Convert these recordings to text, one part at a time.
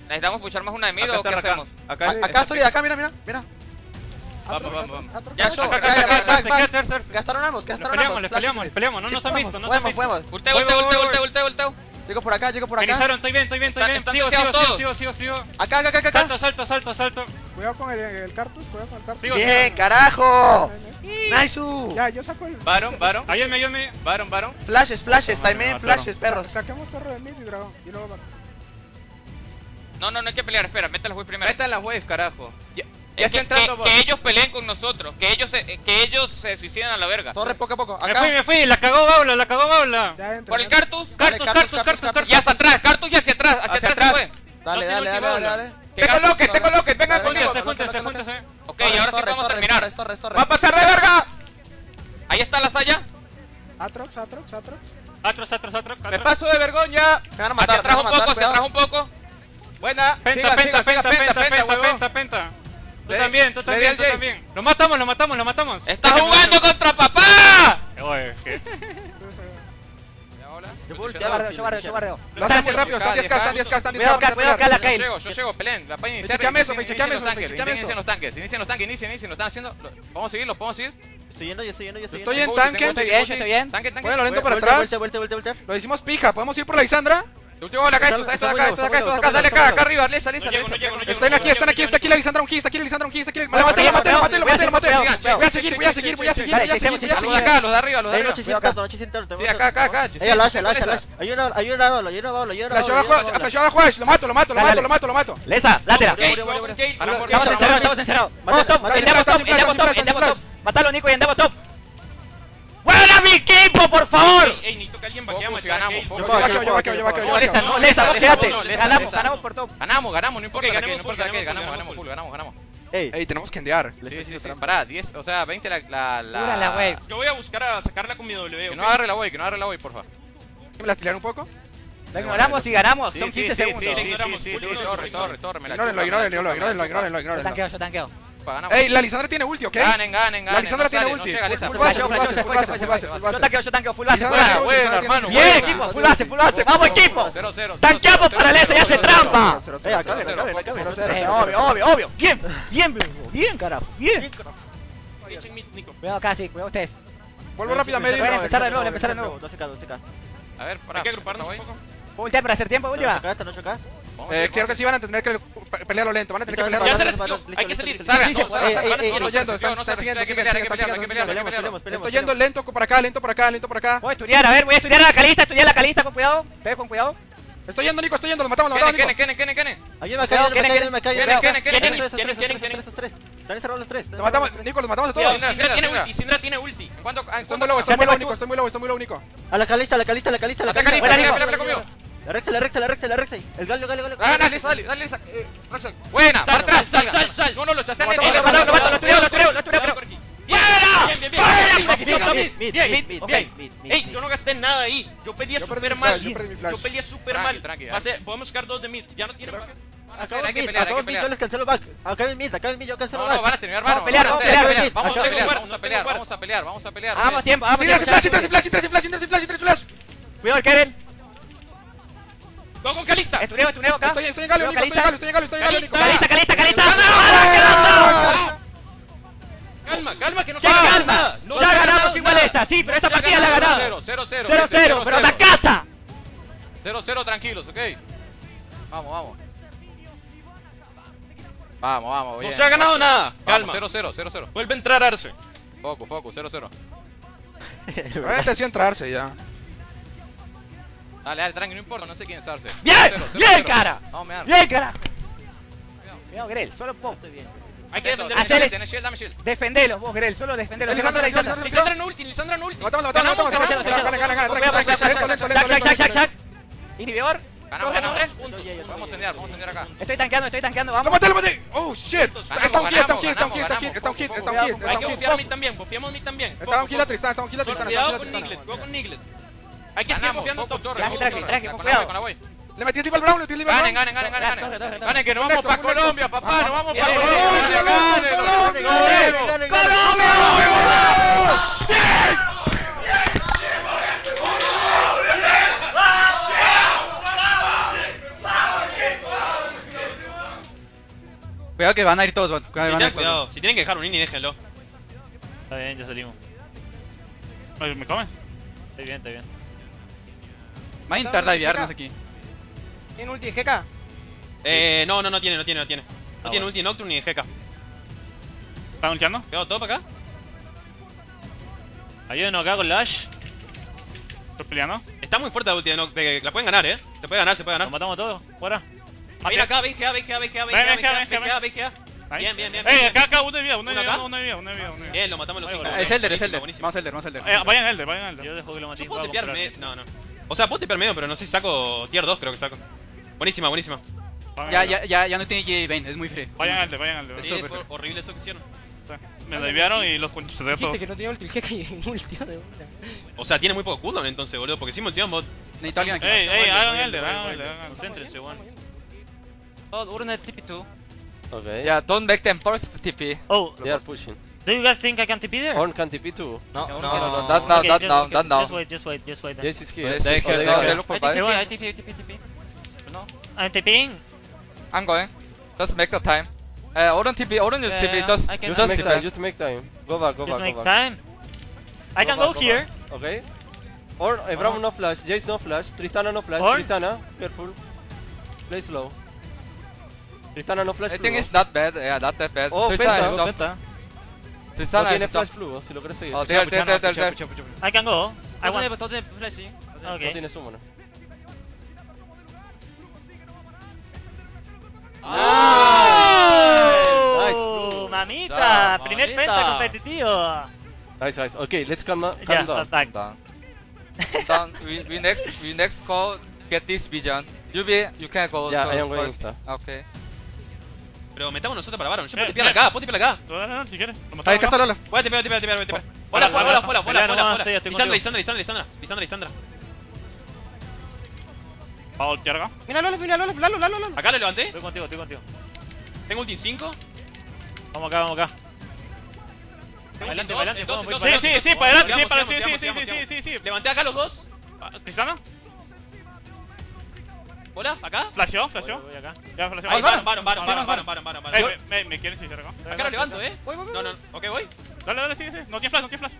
¿Necesitamos pushar más una de mid Acá o qué están, acá. hacemos? Acá estoy, acá, mira. Vamos. Ya, Gastaron ambos, Les peleamos, no nos han visto, Podemos. Ulteo. Llego por acá. Finalizaron, estoy bien. Están Sigo. Acá. Salto. Cuidado con el Cartus, Sigo. Bien, carajo. Nice. Ya, yo saco el... Baron. Ayúdame. Baron. Flashes, time flashes, perros. Saquemos torre de mid y dragón. Y luego Baron. No hay que pelear, espera, mete las waves primero. Metan las waves, carajo. Ya Es está entrando bot. que ellos peleen con nosotros, que ellos se suiciden a la verga. Torre poco a poco. Acá. Me fui, la cagó Baula. Ya entra. Por el Cartus. Cartus. Y hacia atrás, Cartus y hacia atrás se fue. Dale. Te coloques, vengan conmigo. Júntense. Ok, y ahora sí podemos terminar. Torres. ¡Va a pasar de verga! Ahí está la Saya. Atrox. Atros. Me paso de vergüenza. Me van a Hacia matar, atrás un poco. Buena. Penta, huevón. Tú también. Lo matamos. ¡Está jugando contra papá! Yo barreo. Lo hacen muy rápido, están 10k. Cuidado acá, la Kyle. Yo llego, peleen, la pueden iniciar. Chequeame eso, Inician los tanques, inician los están haciendo. ¿Podemos seguir? Estoy yendo. Estoy en tanque. Estoy bien. Tanque. Bueno, lento para atrás. Vuelta. Lo hicimos pija, podemos ir por la Lisandra. El último gol acá, estos de acá, dale acá arriba, Lesa. Están aquí, está aquí la Lisandra un kill. Lo maté. Voy a seguir. Los de acá, los de arriba. Sí, acá. Flashó abajo Ash, lo mato. Lesa, lateral. Estamos encerrados. Vamos top, andamos top. Matalo, Nico, y andamos top. ¡Buena mi equipo, por favor! Ey, necesito que alguien vaqueamos. Ganamos. Yo vaqueo. Lesa, vos quedate. Ganamos por top. Ganamos, no importa Ok, qué, ganamos full. ganamos. Ey, tenemos que endear. Sí, pará, 10, o sea, 20 la wave. Yo voy a buscar a sacarla con mi W. Que no agarre la wave, porfa. ¿Me la tirar un poco? La ignoramos y ganamos, son 15 segundos. Sí, torre, me la Yo tanqueo. Ganamos. Ey, la Lisandra tiene ulti, ¿ok? Ganen. La Lisandra tiene ulti. Full base. Yo tanqueo, full base. Buena, hermano. Bien, equipo, full base. ¡Vamos, equipo! 0-0. ¡Tanqueamos para Lesa y hace trampa! Obvio. Bien, carajo. Bien. Cuidado acá, sí, cuidado ustedes. Vuelvo rápido a medio. Pueden empezar de nuevo. 12k. A ver, Hay que agruparnos un poco. ¿Puedo voltear para hacer tiempo, última? Creo que sí van a tener que pelearlo lento. Van a tener que pelearlo Ya se lento. les dio. Hay que salir. Salgan, Estoy yendo lento por acá. Voy a estudiar a la calista, con cuidado. Ustedes con cuidado. Estoy yendo, Nico, lo matamos, Nico. Kene. Lo matamos, Nico, los matamos a todos. Sindra tiene ulti. Estoy muy low, Nico. A la calista. Pelea conmigo. La recta. El gallo. Dale, buena, para atrás, sal. No, lo chasean. Lo estudió. Bien. Ey, yo no gasté nada ahí. Yo peleé súper mal. Tranqui. Podemos sacar 2 de mid. Ya no tiene. Hay que pelear. Yo les cancelo back. Acá en mid, yo cancelo No, back. van a terminar, Vamos a pelear. Vamos a pelear. Vamos tiempo. Flash. Cuidado el Keren. Go con Kalista. Estuneo acá. Estoy en Galo, Nico. Calista. Calma, que no se Ya haga calma. nada. Ya ganamos igual esta. Sí, pero esta partida la ganamos. 0-0, pero la casa. 0-0, tranquilos, ok. Vamos. Vamos, No se ha ganado nada. Calma. 0-0. Vuelve a entrar Arce. Focus, 0-0. Realmente sí entrarse ya. Dale, tranqui, no importa, no sé quién es Arce. Bien, cara. Vamos, me Bien, cara. Cuidado, Grel, solo pop. Hay que defender. Dame shield, dame shield. Defendelos vos, Grel, solo defendelos. Lisandra no ulti. Lo matamos. Gana. Jack. Inhibidor. Ganamos. Vamos a enviar acá. Estoy tanqueando, ¡Lo vamos. maté! ¡Oh, shit! Está un kill. Hay que confiar en mí también. Está un kill a Tristán. Cuidado con Niglet, go con Niglet. Hay que seguir confiando en top. Tranqui, con cuidado. Le metí el tipo al Brown, Ganen, que nos vamos para Colombia, papá, nos vamos para Cuidado que van a ir todos, van a ir Tengan todos. cuidado. Si tienen que dejar un ini, déjenlo. Está bien, ya salimos. Oye, ¿me comes? Está bien, está bien. Va a intentar divearnos aquí. ¿Tiene ulti de GK? No tiene. No tiene bueno. ulti de Nocturne ni de GK. ¿Están ulteando? Cuidado, todo para acá. Ayúdenos acá con Lash. ¿Estás peleando? Está muy fuerte la ulti de Nocturne. La pueden ganar, Se puede ganar. Nos matamos todos. Fuera. Ven acá, ven GA. Bien. Acá, una de vida. Bien, lo matamos los 5. Es Elder. Buenísimo. Vamos Elder. Vayan Elder. Yo dejo que lo maté. Yo puedo tepear medio. No. O sea, puedo tepear medio, pero no sé si saco tier 2, creo que saco. Buenísima. Ya no tiene J Bane, es muy free. Vayan Elder. Sí, fue horrible eso que hicieron. Me desviaron y los conchos de Dijiste todos. que no tenía ulti el GK y ulti de una. O sea, tiene muy poco cooldown entonces, boludo. Porque si multivan bot. Necesito alguien aquí. Hagan Elder. Concéntrense, weón. 오른에서 TP2. Okay. Yeah, don't make them first TP. Oh, They are pushing. do you guys think I can TP there? Horn can TP too. No, Okay, not now. Just wait then. Jace is here. Yes, They they have- look for I buy. think I they TP. No, I'm TPing. I'm going. Just make the time. 오른 TP, 오른 use TP. Just Just make time. defend. Just make time. Go back. Just make Go back. time. I can go here. Okay. Horn, Braum no flash. Jace no flash. Tristana no flash. Horn? Tristana, careful. Play slow. Tristana no flash. I think fluo. it's not bad. Yeah, not that bad. Oh, Tristana penta. is jump. Penta. No Tristana tiene is flash jump. fluo, si lo quieres seguir. Oh, there. I can go. I want. 도전 플래시. No Okay. tiene summoner. Oh, mamita, Nice. primer Mamita. penta competitivo. Nice. Okay, let's calm Yeah, down. back. Down. We next go get this vision. You can go. Yeah, to I am going first. insta. Okay. Pero metamos nosotros para Baron. Yo puedo Eh, tepear acá, puedo tepear acá. Tú dale, si quieres. Lo Ahí matamos, está ¿no? Lola. Voy a tepear. Bola, Bola. sí, estoy Lisandra. Va a voltear acá. Mira Lolo. Acá lo levanté. Estoy contigo. Tengo ulti en 5. Vamos acá. Adelante, vamos, voy para adelante. Sí, para adelante, Sigamos. sí. Levanté acá los dos. ¿Tristana? Bola, acá. ¿Flasheó? Voy acá. Ya flasheó. Ahí, Baron. ¿Me quieres sincerar acá? Acá lo levanto, Voy. No. Ok, voy. Dale, sigue. No tiene flash.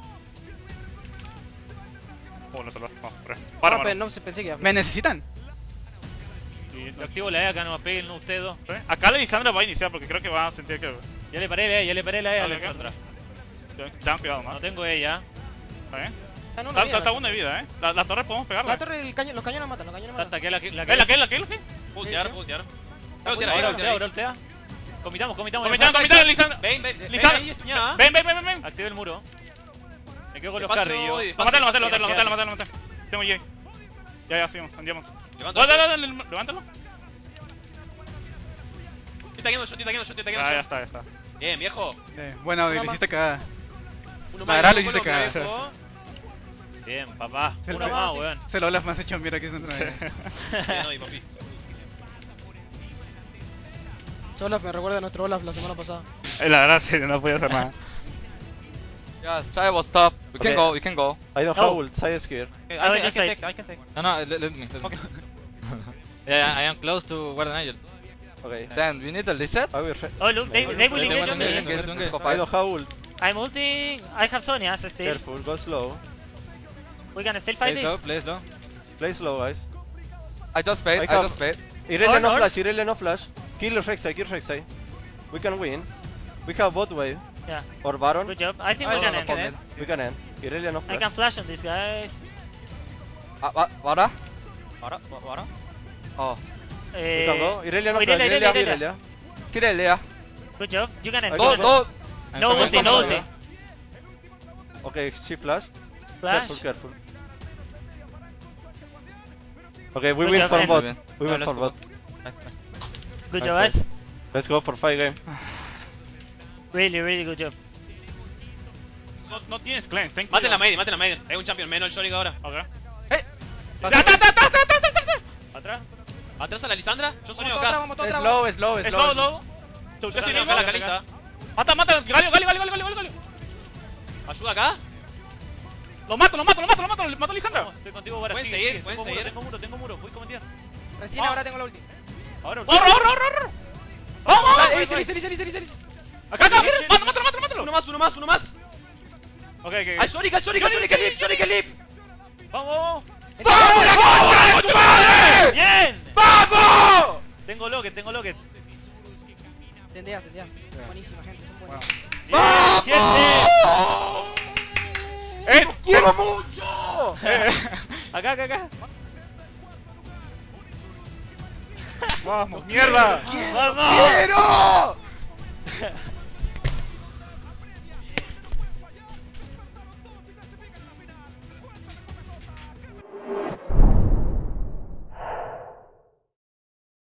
Oh, no salvó. Para. No pensé que iba a ¿Me necesitan? Yo activo la E acá, no me peguen ustedes dos. Acá la Lisandra va a iniciar porque creo que va a sentir que... Ya le paré la E a Dale, Alexandra. Tengan cuidado, No ¿no? tengo E ya. ¿Está bien? Están una vida, Está una de vida, La torre podemos pegarla. La torre, los cañones matan, Hasta que la ¿La que? Ultear. Ahora ultea. Comitamos. Comitamos, Lisandra. Ven Lisandra. ahí, estuñada. Ven. Activé el muro. Me quedo con los Paso carry yo. y- Matalo. Tengo J. Ya, seguimos, andiamos. Levanto. Dale, levántalo. Estoy taqueando yo. Ya está. Bien, viejo. Bueno, Una le hiciste cagada. Uno Madara más, lo hiciste Colombia, cagar. viejo. Bien, papá. Se Uno lo- más, weón. Se lo Olaf me has hecho mira que es dentro de Bien, hoy, papi. Olaf me recuerda a nuestro Olaf la semana pasada. La verdad, sí, no podía hacer nada. Yeah, try was top. We can go. I don't have ult. Sai is here. I can take. No, let me. Okay. Yeah, I am close to Guardian Angel. Okay. Then we need a reset. I will. Oh, look, they will engage on me. Let's go I fight. don't have ult. I'm ulting. I have Sonya still. Careful. Go slow. We can still fight this. Play slow. Play slow, guys. I just bait. Irelia no Horn. flash. Irelia no flash. Kill Rek'Sai. We can win. We have bot wave Yeah, or Baron. good job. I think we can end. We can end. Irelia no I flash. can flash on these guys. 와라? We can go. Irelia no flash. Irelia. Irelia. 키렐리야. Good job. You can end. No, No. No ulti, no ulti. Okay, she flash. Flash. Careful. Okay, we Good win job, for man. bot. Bien. We win for bot. Good Nice, job, nice. guys. Let's go for 5 game. Really good job. No tienes cleanse, ten Maten la cuidado. main. Hay un champion menos el Shorik ahora. Ok. Atrás. Atrás a la Lisandra. Yo soy Vamos acá. todos atrás. Es low. Slow. Yo Yo soy sí acá mismo. la calista. Mata. Galio. Ayuda acá. Lo mato, mato a Lisandra. Estoy contigo, ahora. Pueden sigue, seguir, sigue. pueden Tengo muro, seguir. Tengo muro. Voy con mentira. Recién ahora tengo la ulti. Ahora ¡Horror! ulti. ¡Vamos! Elis. Acá, mátalo. Uno más. Ok. Al Sonic, el Lip. Vamos. ¡Vamos, la concha de tu madre! Bien. ¡Vamos! Tengo locket. Tendea. Buenísima, gente. Son buenos. Bien, gente. ¡Quiero mucho! Acá. Vamos, mierda. Vamos.